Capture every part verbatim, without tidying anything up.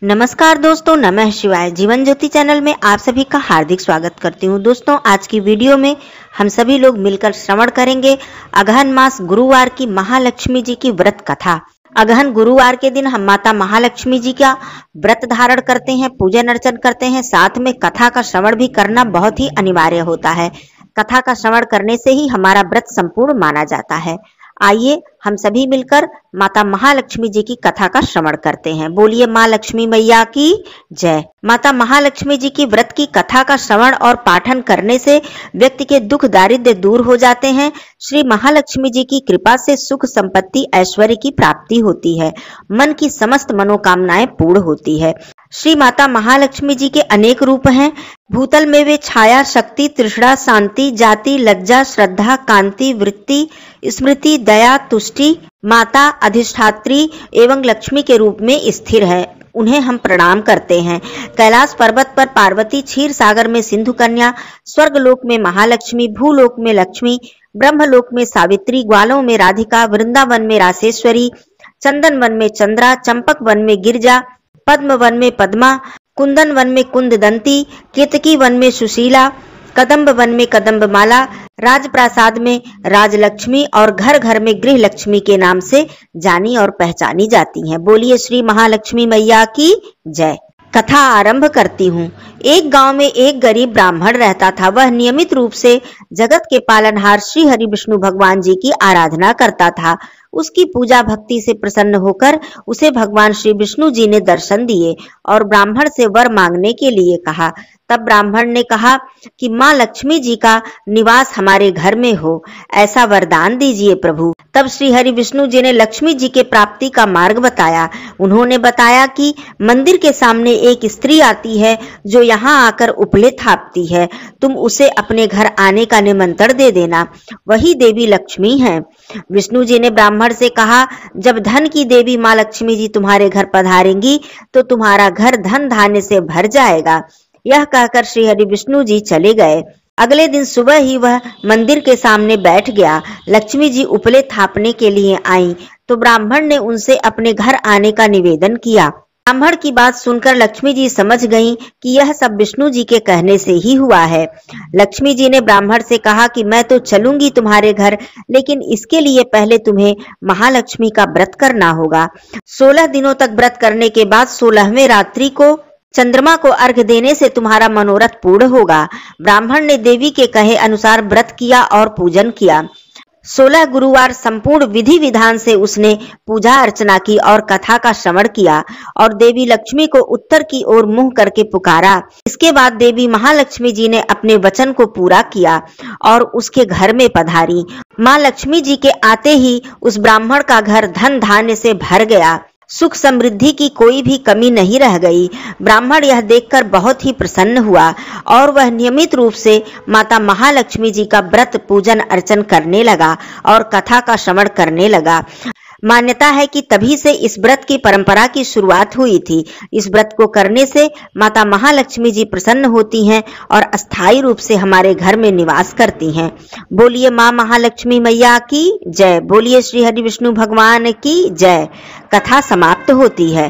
नमस्कार दोस्तों, नमः शिवाय। जीवन ज्योति चैनल में आप सभी का हार्दिक स्वागत करती हूँ। दोस्तों, आज की वीडियो में हम सभी लोग मिलकर श्रवण करेंगे अगहन मास गुरुवार की महालक्ष्मी जी की व्रत कथा। अगहन गुरुवार के दिन हम माता महालक्ष्मी जी का व्रत धारण करते हैं, पूजन अर्चन करते हैं, साथ में कथा का श्रवण भी करना बहुत ही अनिवार्य होता है। कथा का श्रवण करने से ही हमारा व्रत संपूर्ण माना जाता है। आइए हम सभी मिलकर माता महालक्ष्मी जी की कथा का श्रवण करते हैं। बोलिए माँ लक्ष्मी मैया की जय। माता महालक्ष्मी जी की व्रत की कथा का श्रवण और पाठन करने से व्यक्ति के दुख दारिद्र्य दूर हो जाते हैं। श्री महालक्ष्मी जी की कृपा से सुख संपत्ति ऐश्वर्य की प्राप्ति होती है, मन की समस्त मनोकामनाएं पूर्ण होती है। श्री माता महालक्ष्मी जी के अनेक रूप हैं। भूतल में वे छाया, शक्ति, तृष्णा, शांति, जाति, लज्जा, श्रद्धा, कांति, वृत्ति, स्मृति, दया, तुष्टि, माता, अधिष्ठात्री एवं लक्ष्मी के रूप में स्थिर है। उन्हें हम प्रणाम करते हैं। कैलाश पर्वत पर पार्वती, क्षीर सागर में सिंधु कन्या, स्वर्ग लोक में महालक्ष्मी, भूलोक में लक्ष्मी, ब्रह्मलोक में सावित्री, ग्वालों में राधिका, वृंदावन में रासेश्वरी, चंदन वन में चंद्रा, चंपक वन में गिरजा, पद्म वन में पद्मा, कुंदन वन में कुंददंती, केतकी वन में सुशीला, कदम्ब वन में कदम्ब माला, राजप्रासाद में राजलक्ष्मी और घर घर में गृह लक्ष्मी के नाम से जानी और पहचानी जाती हैं। बोलिए श्री महालक्ष्मी मैया की जय। कथा आरंभ करती हूँ। एक गांव में एक गरीब ब्राह्मण रहता था। वह नियमित रूप से जगत के पालनहार श्री हरि विष्णु भगवान जी की आराधना करता था। उसकी पूजा भक्ति से प्रसन्न होकर उसे भगवान श्री विष्णु जी ने दर्शन दिए और ब्राह्मण से वर मांगने के लिए कहा। तब ब्राह्मण ने कहा कि माँ लक्ष्मी जी का निवास हमारे घर में हो, ऐसा वरदान दीजिए प्रभु। तब श्री हरि विष्णु जी ने लक्ष्मी जी के प्राप्ति का मार्ग बताया। उन्होंने बताया कि मंदिर के सामने एक स्त्री आती है जो यहाँ आकर उपले थापती है। तुम उसे अपने घर आने का निमंत्रण दे देना, वही देवी लक्ष्मी है। विष्णु जी ने ब्राह्मण से कहा, जब धन की देवी माँ लक्ष्मी जी तुम्हारे घर पधारेंगी तो तुम्हारा घर धन धान्य से भर जाएगा। यह कहकर श्री हरि विष्णु जी चले गए। अगले दिन सुबह ही वह मंदिर के सामने बैठ गया। लक्ष्मी जी उपले थापने के लिए आई तो ब्राह्मण ने उनसे अपने घर आने का निवेदन किया। ब्राह्मण की बात सुनकर लक्ष्मी जी समझ गईं कि यह सब विष्णु जी के कहने से ही हुआ है। लक्ष्मी जी ने ब्राह्मण से कहा कि मैं तो चलूंगी तुम्हारे घर, लेकिन इसके लिए पहले तुम्हें महालक्ष्मी का व्रत करना होगा। सोलह दिनों तक व्रत करने के बाद सोलहवें रात्रि को चंद्रमा को अर्घ देने से तुम्हारा मनोरथ पूर्ण होगा। ब्राह्मण ने देवी के कहे अनुसार व्रत किया और पूजन किया। सोलह गुरुवार संपूर्ण विधि विधान से उसने पूजा अर्चना की और कथा का श्रवण किया और देवी लक्ष्मी को उत्तर की ओर मुंह करके पुकारा। इसके बाद देवी महालक्ष्मी जी ने अपने वचन को पूरा किया और उसके घर में पधारी। माँ लक्ष्मी जी के आते ही उस ब्राह्मण का घर धन धान्य से भर गया। सुख समृद्धि की कोई भी कमी नहीं रह गई। ब्राह्मण यह देखकर बहुत ही प्रसन्न हुआ और वह नियमित रूप से माता महालक्ष्मी जी का व्रत पूजन अर्चन करने लगा और कथा का श्रवण करने लगा। मान्यता है कि तभी से इस व्रत की परंपरा की शुरुआत हुई थी। इस व्रत को करने से माता महालक्ष्मी जी प्रसन्न होती हैं और अस्थायी रूप से हमारे घर में निवास करती हैं। बोलिए माँ महालक्ष्मी मैया की जय। बोलिए श्री हरि विष्णु भगवान की जय। कथा समाप्त होती है।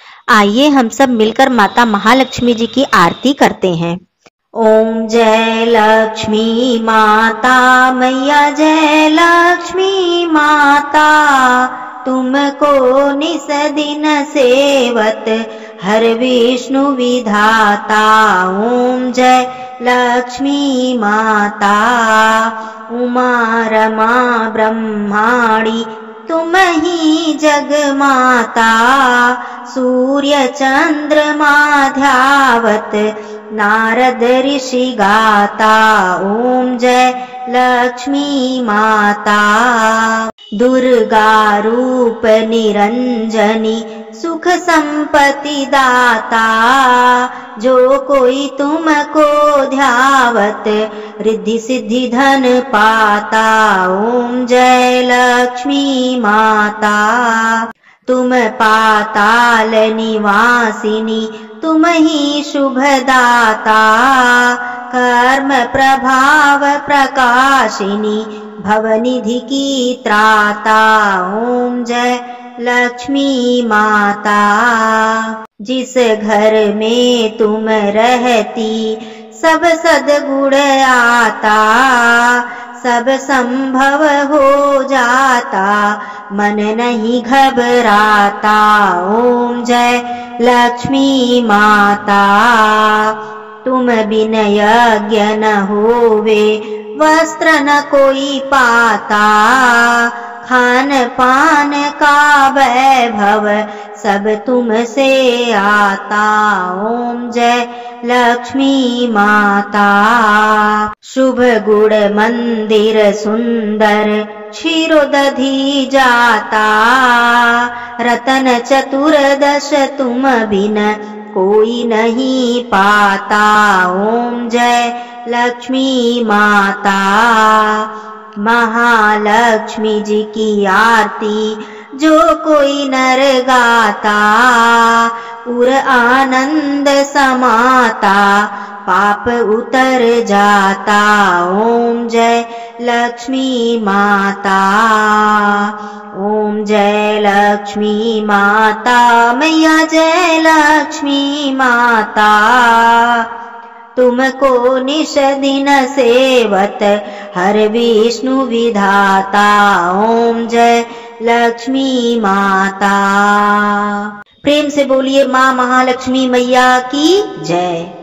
आइए हम सब मिलकर माता महालक्ष्मी जी की आरती करते हैं। ओम जय लक्ष्मी माता मैया, जय लक्ष्मी माता, तुमको निस दिन सेवत हर विष्णु विधाता। ओम जय लक्ष्मी माता, उमा रमा ब्रह्माणी तुम ही जग माता, सूर्य चंद्रमा ध्यावत नारद ऋषि गाता। ओम जय लक्ष्मी माता, दुर्गा रूप निरंजनी सुख संपत्ति दाता, जो कोई तुमको ध्यावत रिद्धि सिद्धि धन पाता। ओम जय लक्ष्मी माता, तुम पाताल निवासिनी तुम ही शुभदाता, कर्म प्रभाव प्रकाशिनी भवनिधि की त्राता। ओम जय लक्ष्मी माता। जिस घर में तुम रहती सब सद्गुण आता, सब संभव हो जाता मन नहीं घबराता। ओम जय लक्ष्मी माता। तुम बिन यज्ञ न होवे वस्त्र न कोई पाता, खान पान का वैभव सब तुमसे आता। ओम जय लक्ष्मी माता। शुभ गुण मंदिर सुंदर क्षीरोदधि जाता, रतन चतुर्दश तुम बिन कोई नहीं पाता। ओम जय लक्ष्मी माता। महालक्ष्मी जी की आरती जो कोई नर गाता, उर आनंद समाता पाप उतर जाता। ओम जय लक्ष्मी माता। ओम जय लक्ष्मी माता। मैया जय लक्ष्मी माता। तुमको निश दिन सेवत हर विष्णु विधाता। ओम जय लक्ष्मी माता। प्रेम से बोलिए माँ महालक्ष्मी मैया की जय।